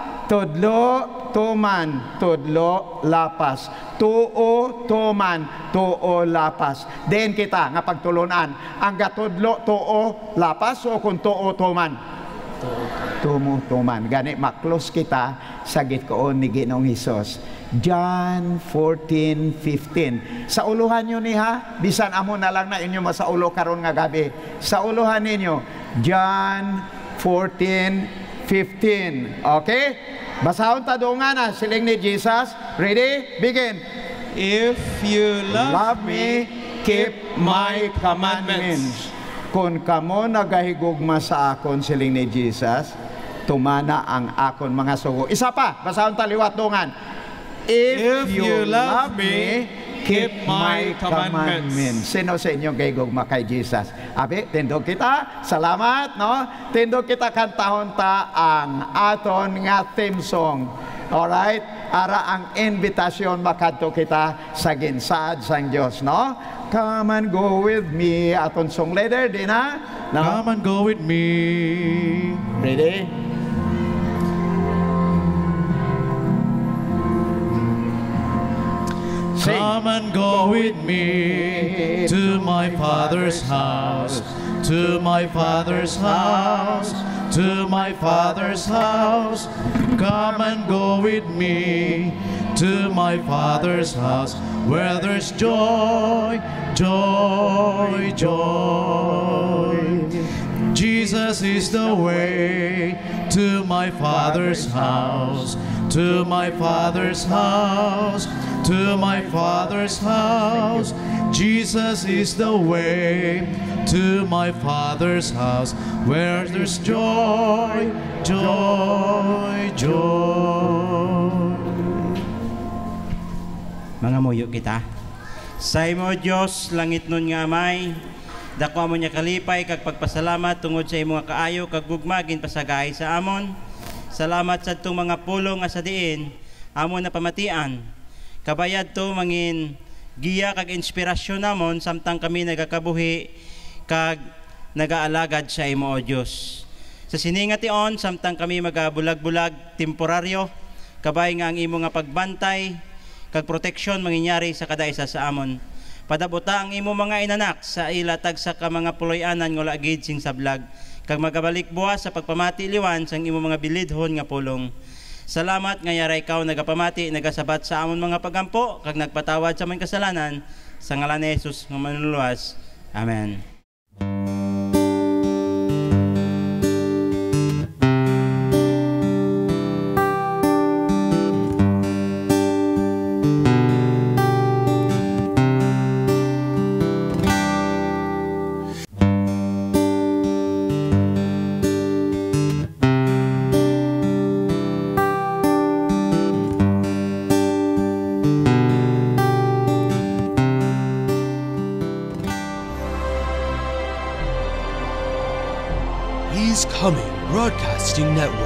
Tudlo, tuman, tudlo, lapas. Tuo, tuman, tuo, lapas. Then kita nga pagtulunan, ang gatudlo, tuo, lapas o kung tuo, tuman? Tumo, tuman. Gani maklos kita sa gitkoon ni Ginoong Hesus. John fourteen fifteen. Sa uluhan nyo ni ha, bisan amo na lang na inyo masaulo karon nga gabi. Sa uluhan ninyo, John fourteen fifteen. Okay? Basahon ta dunga na siling ni Jesus. Ready? Begin. If you love, Love me, keep my commandments. kung kamo nagahigugma sa akon, siling ni Jesus, tumana ang akon mga sugo. Isa pa, basahon taliwat dungan. If, If you love me, keep my commandments. Sino sa inyo gahigugma kay Jesus? Abi, tindog kita. Salamat, no? Tindog kita kantahon ta ang aton nga theme song. Alright? Ara ang invitasyon makadto kita sa ginsad sang Dios, no? Come and go with me. Aton song leader, di na? No? Come and go with me. Ready? Sing. Come and go with me to my Father's house, to my Father's house, to my Father's house. Come and go with me to my Father's house, where there's joy, joy, joy. Jesus is the way to my Father's house, to my Father's house, to my Father's house. Jesus is the way to my Father's house, where there's joy, joy, joy. Mga muyo kita. Sa imo Dios langit nun nga amay, dako mo niya kalipay kag pagpasalamat tungod sa imo nga kaayo kag gugmagin pasagay sa amon. Salamat sa itong mga pulong nga sa diin amon na pamatian. Kabayad to mangin giya kag inspirasyon namon samtang kami nagakabuhi kag nagaalagad sa imo o Dios. Sa siningation samtang kami magabulag-bulag temporaryo, kabay nga ang imo nga pagbantay kag proteksyon manginyari sa kada isa sa amon. Padabuta ang imo mga inanak sa ilatag sa ka mga puloy-anan nga lagid sing sablag kag magabalik buwas sa pagpamati liwan sang imo mga bilidhon nga pulong. Salamat nga yara ikaw nagapamati nagasabat sa amon mga pagampo kag nagpatawad sa among kasalanan sa ngalan ni Jesus nga manluluwas. Amen. Coming Broadcasting Network.